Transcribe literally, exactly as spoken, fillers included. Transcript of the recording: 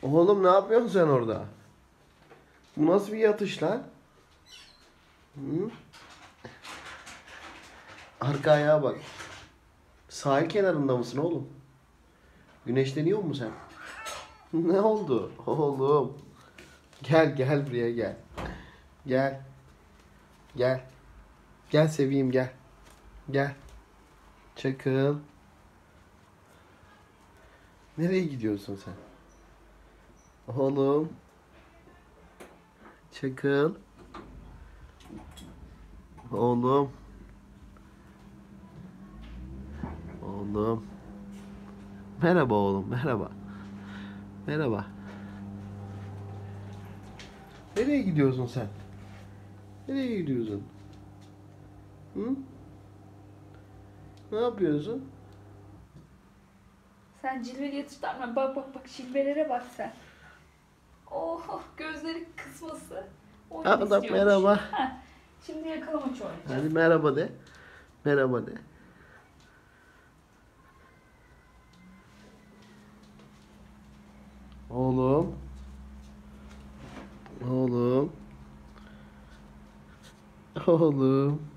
Oğlum ne yapıyorsun sen orada? Bu nasıl bir yatış lan? Hı? Arka ayağa bak. Sahil kenarında mısın oğlum? Güneşleniyor musun sen? Ne oldu? Oğlum. Gel gel buraya gel. Gel. Gel. Gel seveyim gel. Gel. Çakıl. Nereye gidiyorsun sen? Oğlum. Çakıl. Oğlum. Oğlum. Merhaba oğlum, merhaba. Merhaba. Nereye gidiyorsun sen? Nereye gidiyorsun? Hı? Ne yapıyorsun? Sen cilveli yatışlarına bak bak bak, cilvelere bak sen. Oh, gözleri kısması. Oyun Adam istiyormuş. merhaba. Heh, şimdi yakalamaç oynayacağız. Hadi merhaba de. Merhaba de. Oğlum. Oğlum. Oğlum.